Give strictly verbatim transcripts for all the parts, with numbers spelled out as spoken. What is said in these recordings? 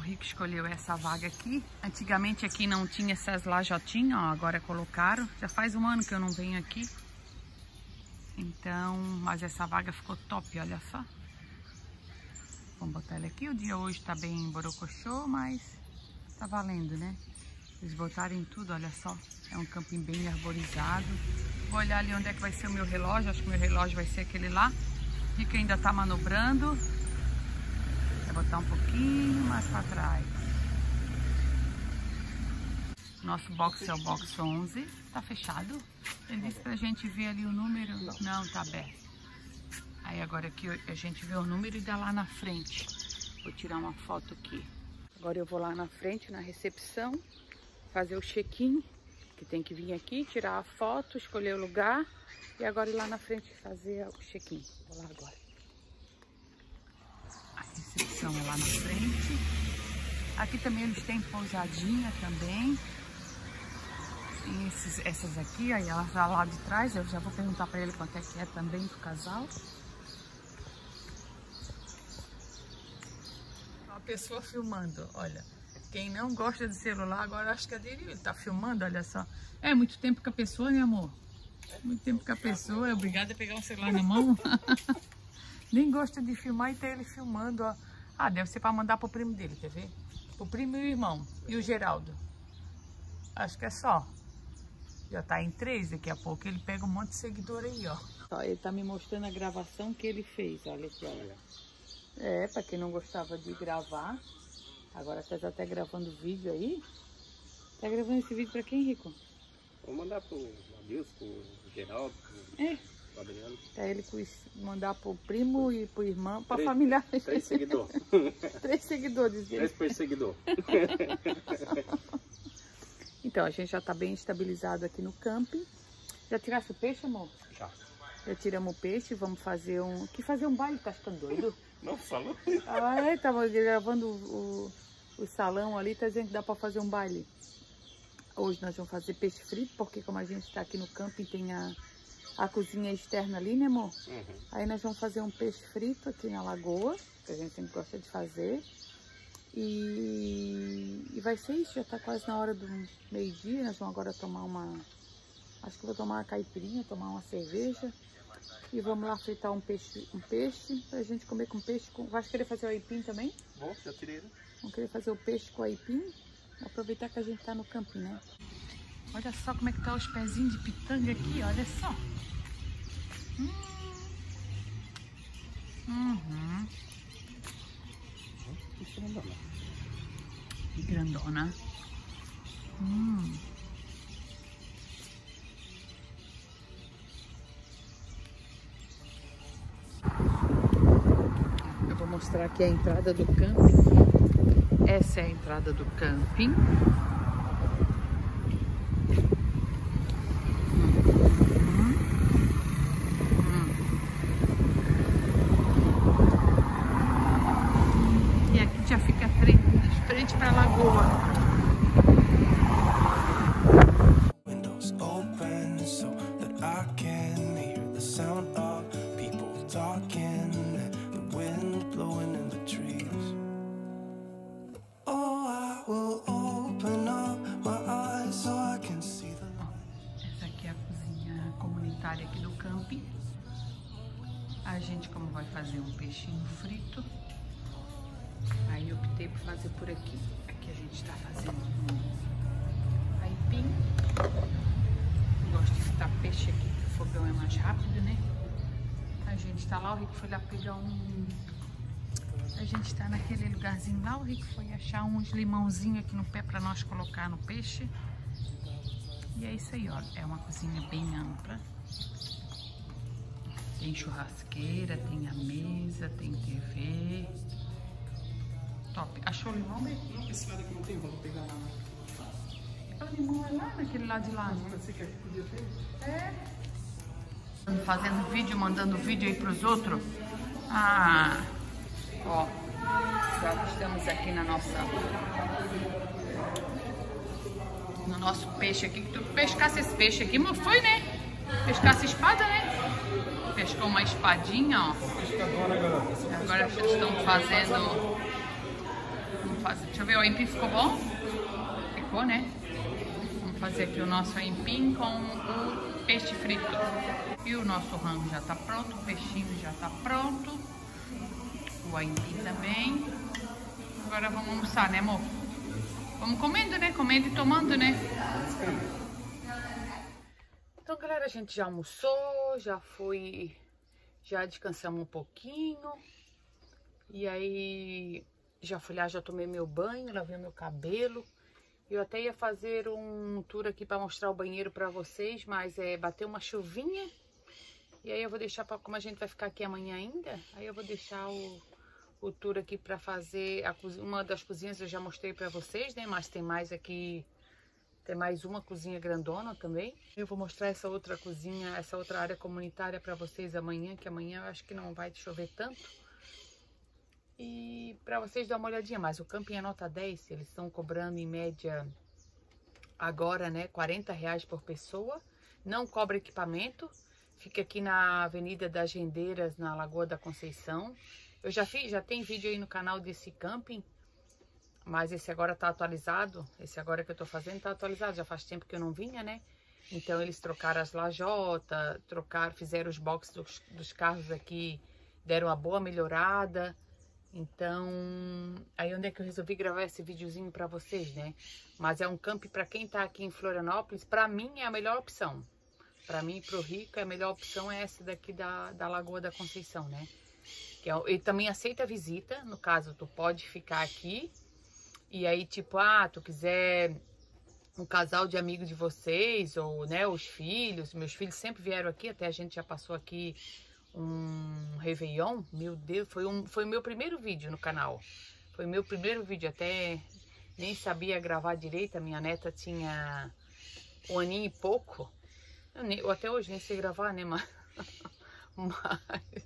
Rico escolheu essa vaga aqui. Antigamente aqui não tinha essas lajotinhas, ó, agora colocaram. Já faz um ano que eu não venho aqui. Então, mas essa vaga ficou top, olha só. Vamos botar ela aqui. O dia hoje tá bem borocochô, mas tá valendo, né? Eles botaram em tudo, olha só. É um camping bem arborizado. Vou olhar ali onde é que vai ser o meu relógio. Acho que o meu relógio vai ser aquele lá. Rico ainda tá manobrando. Vou botar um pouquinho mais para trás. Nosso box é o box onze. Tá fechado? Ele disse pra gente ver ali o número. Não, tá aberto. Aí agora aqui a gente vê o número e dá lá na frente. Vou tirar uma foto aqui. Agora eu vou lá na frente, na recepção, fazer o check-in. Que tem que vir aqui, tirar a foto, escolher o lugar. E agora ir lá na frente fazer o check-in. Vou lá agora. Recepção é lá na frente. Aqui também eles têm pousadinha também. Tem esses, essas aqui, aí ela tá lá de trás. Eu já vou perguntar pra ele quanto é que é também pro casal. Uma pessoa filmando, olha. Quem não gosta de celular agora acho que aderiu. Ele tá filmando, olha só. É muito tempo que a pessoa, né, amor? Muito tempo que a pessoa é obrigada a pegar um celular na mão. Nem gosta de filmar e tá ele filmando, ó. Ah, deve ser para mandar pro primo dele, quer ver? O primo e o irmão. E o Geraldo. Acho que é só. Já tá em três, daqui a pouco ele pega um monte de seguidor aí, ó. Ó, ele tá me mostrando a gravação que ele fez, olha aqui, olha. É, para quem não gostava de gravar. Agora tá até gravando vídeo aí. Tá gravando esse vídeo para quem, Rico? Vou mandar pro Adilson, pro Geraldo, pro... É. Adriano. Pra ele mandar pro primo e pro irmão, pra Três, familiar. Três seguidores. Três seguidores. Três perseguidores. Então, a gente já tá bem estabilizado aqui no camping. Já tirasse o peixe, amor? Já. Já tiramos o peixe, vamos fazer um... Que fazer um baile, tá ficando doido? Não, falou. Ah, é? Tava gravando o, o salão ali, tá dizendo que dá pra fazer um baile. Hoje nós vamos fazer peixe frito, porque como a gente tá aqui no camping, tem a... A cozinha externa ali, né, amor? Uhum. Aí nós vamos fazer um peixe frito aqui na lagoa, que a gente sempre gosta de fazer. E, e vai ser isso, já tá quase na hora do meio-dia. Nós vamos agora tomar uma... Acho que eu vou tomar uma caipirinha, tomar uma cerveja. E vamos lá fritar um peixe, um peixe pra gente comer com peixe. Com... Vai querer fazer o aipim também? Bom, já tirei, né? Vamos querer fazer o peixe com aipim. Aproveitar que a gente tá no camping, né? Olha só como é que tá os pezinhos de pitanga aqui, olha só. Hum. Uhum. Que grandona. Que grandona. Hum. Eu vou mostrar aqui a entrada do camping. Essa é a entrada do camping. Já fica de frente para a lagoa. Windows open so that I can hear the sound of people talking, the wind blowing in the trees. Oh, I will open up my eyes so I can see the light. Essa aqui é a cozinha comunitária aqui do camping. A gente, como vai fazer um peixinho frito, aí eu optei por fazer por aqui. Aqui a gente está fazendo um aipim. Eu gosto de fritar peixe aqui, porque o fogão é mais rápido, né? A gente está lá, o Rico foi lá pegar um... A gente está naquele lugarzinho lá, o Rico foi achar uns limãozinhos aqui no pé para nós colocar no peixe. E é isso aí, ó. É uma cozinha bem ampla. Tem churrasqueira, tem a mesa, tem T V. Top. Achou o limão, bem? Não, esse lado aqui não tem, vamos pegar lá. O limão é lá naquele lado de lá, né? Você quer que podia ter? É. Fazendo vídeo, mandando vídeo aí pros outros. Ah, ó. Já estamos aqui na nossa... No nosso peixe aqui. Que tu pescasse esse peixe aqui, mas foi, né? Pescasse espada, né? Pescou uma espadinha, ó. Agora estão fazendo... fazer. Deixa eu ver, o aipim ficou bom? Ficou, né? Vamos fazer aqui o nosso aipim com o peixe frito. E o nosso rango já tá pronto, o peixinho já tá pronto. O aipim também. Agora vamos almoçar, né, amor? Vamos comendo, né? Comendo e tomando, né? Então, galera, a gente já almoçou, já foi... Já descansamos um pouquinho. E aí, já fui lá, já tomei meu banho, lavei meu cabelo. Eu até ia fazer um tour aqui para mostrar o banheiro para vocês, mas é, bateu uma chuvinha. E aí eu vou deixar, pra, como a gente vai ficar aqui amanhã ainda, aí eu vou deixar o, o tour aqui para fazer a, uma das cozinhas, eu já mostrei para vocês, né? Mas tem mais aqui, tem mais uma cozinha grandona também. Eu vou mostrar essa outra cozinha, essa outra área comunitária para vocês amanhã, que amanhã eu acho que não vai chover tanto. E para vocês dar uma olhadinha, mas o camping é nota dez, eles estão cobrando em média agora, né, quarenta reais por pessoa. Não cobra equipamento, fica aqui na Avenida das Rendeiras, na Lagoa da Conceição. Eu já fiz, já tem vídeo aí no canal desse camping, mas esse agora tá atualizado, esse agora que eu tô fazendo tá atualizado, já faz tempo que eu não vinha, né? Então eles trocaram as lajotas, trocaram, fizeram os boxes dos, dos carros aqui, deram uma boa melhorada. Então, aí onde é que eu resolvi gravar esse videozinho pra vocês, né? Mas é um camping pra quem tá aqui em Florianópolis, pra mim é a melhor opção. Pra mim, pro Rico, a melhor opção é essa daqui da, da Lagoa da Conceição, né? Que é, ele também aceita visita, no caso, tu pode ficar aqui. E aí, tipo, ah, tu quiser um casal de amigos de vocês, ou, né, os filhos. Meus filhos sempre vieram aqui, até a gente já passou aqui um Réveillon, meu Deus, foi um, foi o meu primeiro vídeo no canal, foi o meu primeiro vídeo, até nem sabia gravar direito, a minha neta tinha um aninho e pouco, eu, nem, eu até hoje nem sei gravar, né, mas, mas,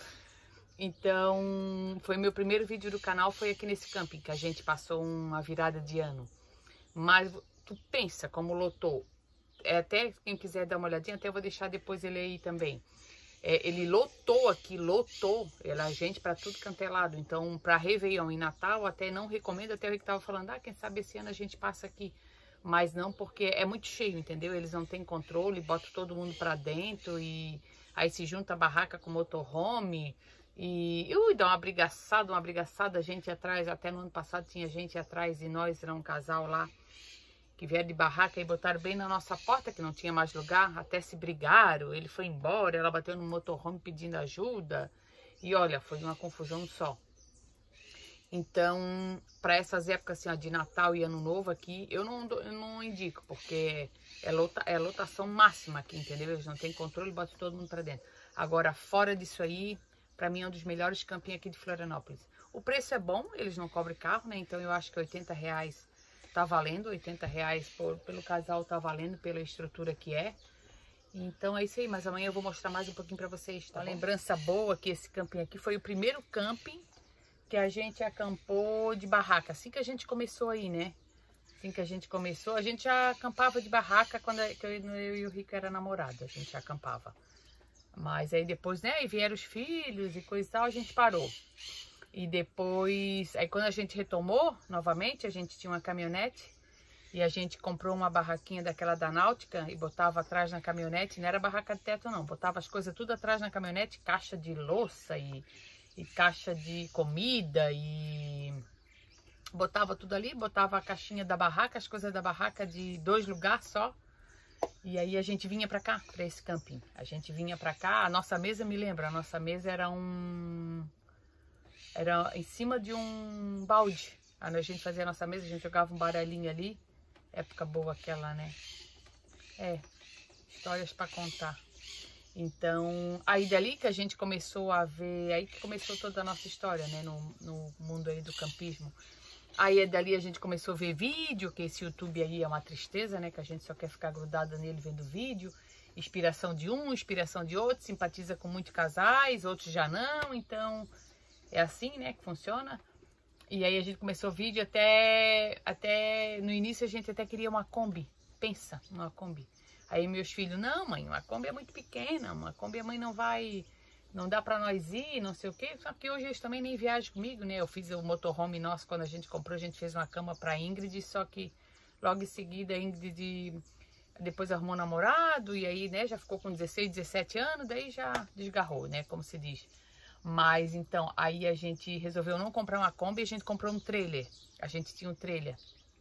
então, foi meu primeiro vídeo do canal, foi aqui nesse camping, que a gente passou uma virada de ano, mas tu pensa como lotou, é, até quem quiser dar uma olhadinha, até eu vou deixar depois ele aí também. É, ele lotou aqui, lotou, ele, a gente para tudo canto é lado. Então, para Réveillon e Natal, até não recomendo, até o que estava falando, ah, quem sabe esse ano a gente passa aqui. Mas não, porque é muito cheio, entendeu? Eles não têm controle, botam todo mundo para dentro e aí se junta a barraca com motorhome e ui, dá uma brigaçada, uma brigaçada, gente atrás. Até no ano passado tinha gente atrás e nós, era um casal lá, que vieram de barraca e botaram bem na nossa porta, que não tinha mais lugar, até se brigaram, ele foi embora, ela bateu no motorhome pedindo ajuda, e olha, foi uma confusão só. Então, para essas épocas assim, ó, de Natal e Ano Novo aqui, eu não, eu não indico, porque é, lota, é lotação máxima aqui, entendeu? Eles não têm controle, botam todo mundo para dentro. Agora, fora disso aí, para mim é um dos melhores campinhos aqui de Florianópolis. O preço é bom, eles não cobram carro, né? Então eu acho que oitenta reais tá valendo, oitenta reais por, pelo casal tá valendo, pela estrutura que é. Então é isso aí, mas amanhã eu vou mostrar mais um pouquinho pra vocês, tá? Uma lembrança boa que esse camping aqui foi o primeiro camping que a gente acampou de barraca, assim que a gente começou aí, né? Assim que a gente começou, a gente já acampava de barraca quando eu, eu e o Rico era namorado, a gente já acampava. Mas aí depois, né, vieram os filhos e coisa e tal, a gente parou. E depois, aí quando a gente retomou novamente, a gente tinha uma caminhonete e a gente comprou uma barraquinha daquela da Náutica e botava atrás na caminhonete, não era barraca de teto não, botava as coisas tudo atrás na caminhonete, caixa de louça e, e caixa de comida e botava tudo ali, botava a caixinha da barraca, as coisas da barraca de dois lugares só. E aí a gente vinha pra cá, pra esse camping, a gente vinha pra cá, a nossa mesa, me lembra, a nossa mesa era um... Era em cima de um balde. Aí a gente fazia a nossa mesa, a gente jogava um baralhinho ali. Época boa aquela, né? É, histórias para contar. Então, aí dali que a gente começou a ver, aí que começou toda a nossa história, né? No, no mundo aí do campismo. Aí dali a gente começou a ver vídeo, que esse YouTube aí é uma tristeza, né? Que a gente só quer ficar grudada nele vendo vídeo. Inspiração de um, inspiração de outro, simpatiza com muitos casais, outros já não, então... É assim, né, que funciona. E aí a gente começou o vídeo até, até no início a gente até queria uma Kombi. Pensa, uma Kombi. Aí meus filhos, não mãe, uma Kombi é muito pequena, uma Kombi a mãe não vai, não dá pra nós ir, não sei o quê. Só que hoje eles também nem viajam comigo, né? Eu fiz o motorhome nosso, quando a gente comprou, a gente fez uma cama pra Ingrid, só que logo em seguida a Ingrid depois arrumou um namorado, e aí, né, já ficou com dezesseis, dezessete anos, daí já desgarrou, né, como se diz. Mas, então, aí a gente resolveu não comprar uma Kombi, a gente comprou um trailer. A gente tinha um trailer.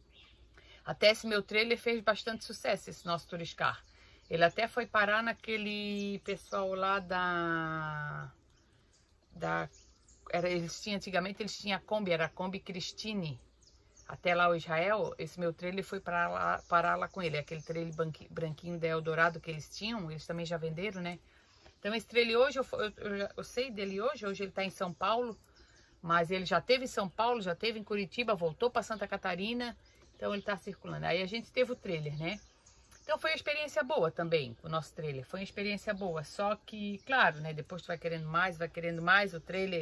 Até esse meu trailer fez bastante sucesso, esse nosso Turiscar. Ele até foi parar naquele pessoal lá da... da era, eles tinham, antigamente eles tinham a Kombi, era a Kombi Christine. Até lá o Israel, esse meu trailer foi parar lá, parar lá com ele. Aquele trailer branquinho da Eldorado que eles tinham, eles também já venderam, né? Então esse trailer hoje, eu, eu, eu sei dele hoje, hoje ele tá em São Paulo. Mas ele já teve em São Paulo, já teve em Curitiba, voltou para Santa Catarina. Então ele tá circulando. Aí a gente teve o trailer, né? Então foi uma experiência boa também, o nosso trailer. Foi uma experiência boa. Só que, claro, né? Depois tu vai querendo mais, vai querendo mais. O trailer,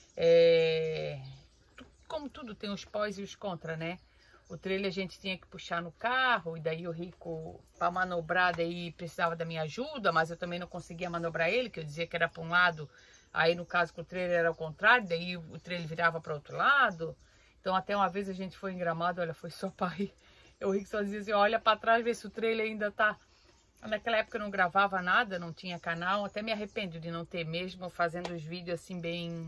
é... como tudo, tem os pós e os contra, né? O trailer a gente tinha que puxar no carro. E daí o Rico, para manobrar, daí precisava da minha ajuda. Mas eu também não conseguia manobrar ele, que eu dizia que era para um lado. Aí no caso com o trailer era o contrário. Daí o trailer virava para outro lado. Então até uma vez a gente foi em Gramado, olha, foi só para ir. O Rico só dizia assim, olha para trás, ver se o trailer ainda tá... Naquela época eu não gravava nada, não tinha canal. Até me arrependo de não ter mesmo, fazendo os vídeos assim bem...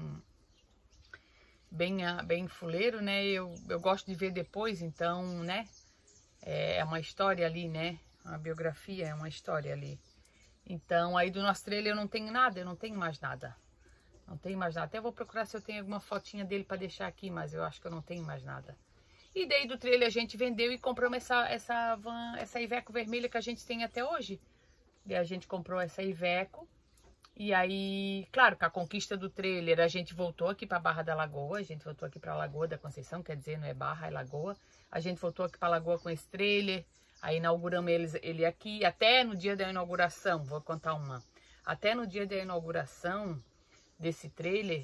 Bem, bem fuleiro, né? Eu, eu gosto de ver depois, então, né? É uma história ali, né? Uma biografia, é uma história ali. Então, aí do nosso trailer eu não tenho nada, eu não tenho mais nada. Não tenho mais nada. Até vou procurar se eu tenho alguma fotinha dele para deixar aqui, mas eu acho que eu não tenho mais nada. E daí do trailer a gente vendeu e compramos essa, essa van, essa Iveco vermelha que a gente tem até hoje. E a gente comprou essa Iveco. E aí, claro, com a conquista do trailer, a gente voltou aqui para Barra da Lagoa. A gente voltou aqui para Lagoa da Conceição, quer dizer, não é Barra, é Lagoa. A gente voltou aqui para Lagoa com esse trailer. Aí inauguramos eles, ele aqui. Até no dia da inauguração, vou contar uma. Até no dia da inauguração desse trailer,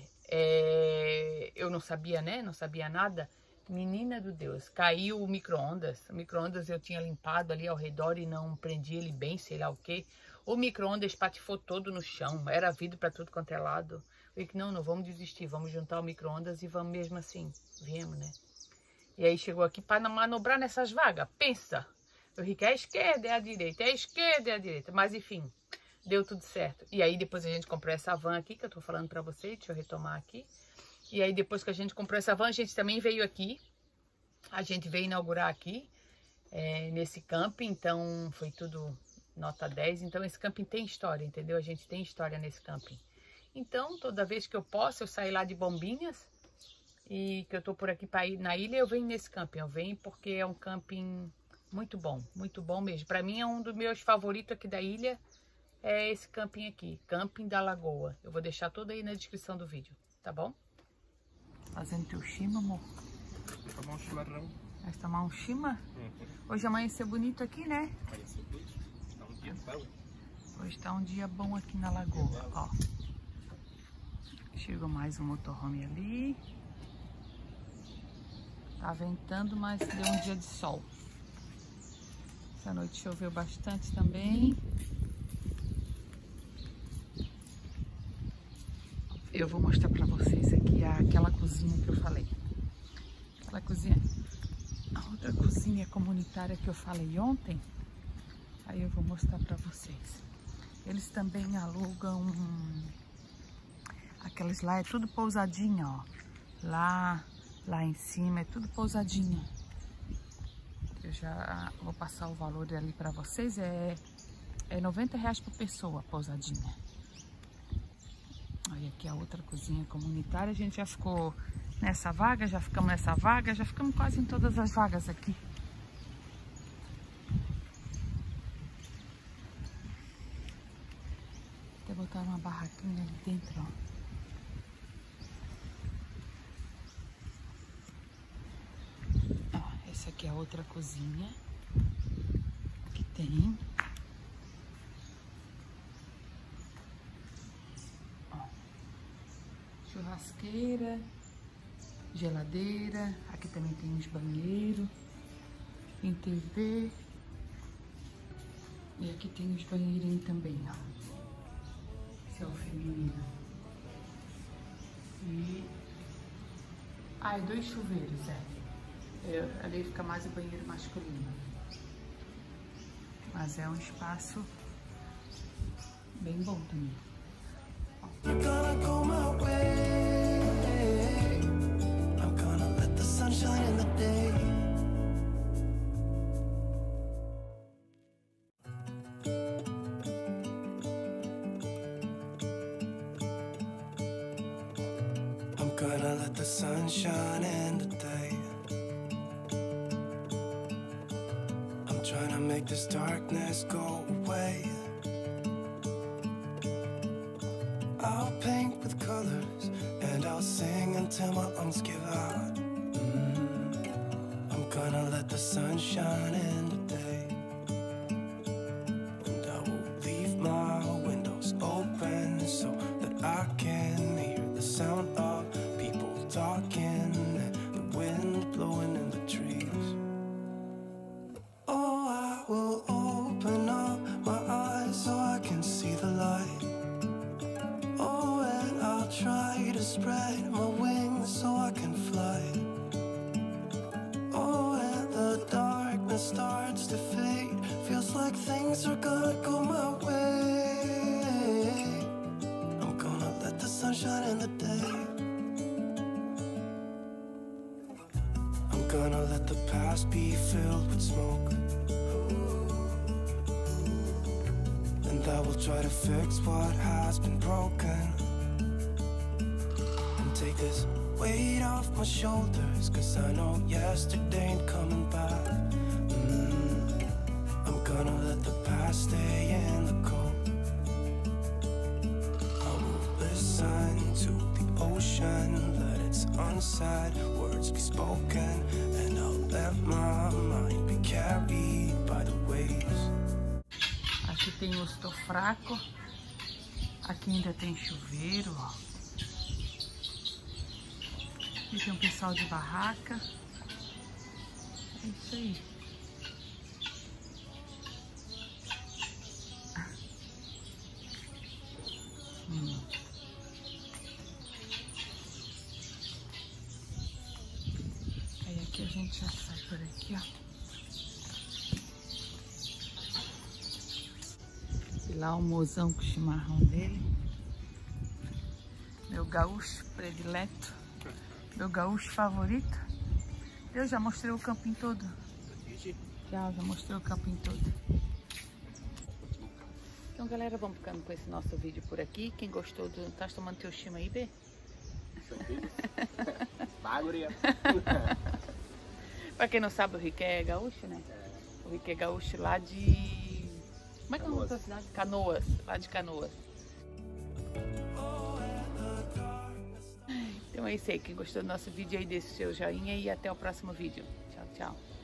é, eu não sabia, né? Não sabia nada. Menina do Deus, caiu o micro-ondas. O micro-ondas eu tinha limpado ali ao redor e não prendi ele bem, sei lá o quê. O micro-ondas patifou todo no chão, era vidro para tudo quanto é lado. Eu disse, não, não vamos desistir, vamos juntar o micro-ondas e vamos mesmo assim. Viemos, né? E aí chegou aqui para manobrar nessas vagas, pensa. Eu disse, é a esquerda, é a direita, é a esquerda, é a direita. Mas enfim, deu tudo certo. E aí depois a gente comprou essa van aqui, que eu tô falando para vocês, deixa eu retomar aqui. E aí depois que a gente comprou essa van, a gente também veio aqui. A gente veio inaugurar aqui, é, nesse camping, então foi tudo nota dez. Então esse camping tem história, entendeu? A gente tem história nesse camping. Então toda vez que eu posso, eu saio lá de Bombinhas e que eu tô por aqui para ir na ilha, eu venho nesse camping. Eu venho porque é um camping muito bom, muito bom mesmo. Para mim é um dos meus favoritos aqui da ilha, é esse camping aqui, Camping da Lagoa. Eu vou deixar tudo aí na descrição do vídeo, tá bom? Fazendo teu chima, amor? Vou tomar um chimarrão. Vai tomar um chima? Uhum. Hoje amanheceu bonito aqui, né? Amanheceu bonito. Tá um dia bom. Hoje tá um dia bom aqui na lagoa, ó. Chegou mais um motorhome ali. Tá ventando, mas deu um dia de sol. Essa noite choveu bastante também. Eu vou mostrar pra vocês aqui aquela cozinha que eu falei. Aquela cozinha, a outra cozinha comunitária que eu falei ontem. Aí eu vou mostrar pra vocês. Eles também alugam aquelas lá, é tudo pousadinha, ó. Lá, lá em cima é tudo pousadinha. Eu já vou passar o valor ali pra vocês. É, é noventa reais por pessoa, pousadinha. Olha aqui a outra cozinha comunitária. A gente já ficou nessa vaga, já ficamos nessa vaga, já ficamos quase em todas as vagas aqui. Até botar uma barraquinha ali dentro, ó. Ó, essa aqui é a outra cozinha que tem. Churrasqueira, geladeira, aqui também tem uns banheiros, tem T V e aqui tem os banheirinhos também, ó. Esse é o feminino. E... Ah, e dois chuveiros, é. Eu, ali fica mais o banheiro masculino. Mas é um espaço bem bom também. I'm gonna go my way. I'm gonna let the sun shine in the day. I'm gonna let the sun shine in the day. I'm trying to make this darkness go away. I'll paint with colors and I'll sing until my lungs give out. Mm. I'm gonna let the sun shine in the day. And I will leave my windows open so that I can hear the sound of people talking and the wind blowing in the trees. Oh, I will open up my eyes so I can see the light. Try to spread my wings so I can fly. Oh, and the darkness starts to fade. Feels like things are gonna go my way. I'm gonna let the sun shine in the day. I'm gonna let the past be filled with smoke. And I will try to fix what has been broken. Take this weight off my shoulders, cause I know yesterday ain't coming back. mm. I'm gonna let the past stay in the cold. I will listen to the ocean, let its unsaid words be spoken. And I'll let my mind be carried by the waves. Aqui tem o estou fraco. Aqui ainda tem chuveiro, ó. Aqui tem um pessoal de barraca. É isso aí. Hum. Aí aqui a gente já sai por aqui, ó. E lá o mozão com o chimarrão dele. Meu gaúcho predileto. Meu gaúcho favorito. Eu já mostrei o campinho todo. Já, já mostrei o campinho todo. Então, galera, vamos ficando com esse nosso vídeo por aqui. Quem gostou do... Tá tomando teu chima aí, Bê? Pra quem não sabe, o Rick é gaúcho, né? O Rick é gaúcho lá de... Como é que é o nome da cidade? Canoas. Lá de Canoas. Então é isso aí, quem gostou do nosso vídeo aí, deixa o seu joinha e até o próximo vídeo. Tchau, tchau.